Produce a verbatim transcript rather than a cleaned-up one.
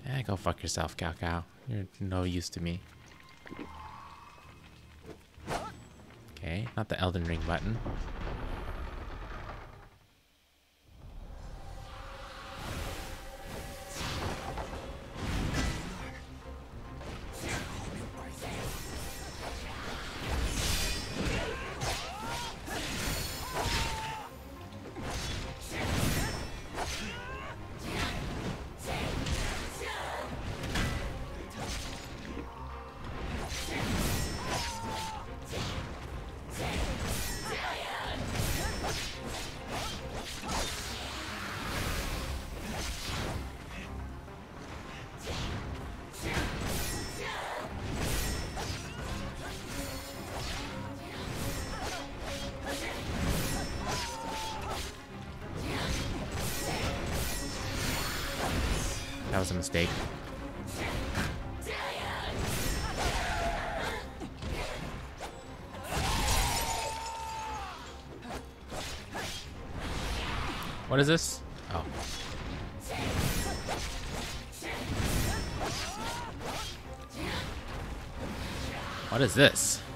Eh, go fuck yourself, Cao Cao. You're no use to me. Okay, not the Elden Ring button. That was a mistake. What is this? Oh. What is this?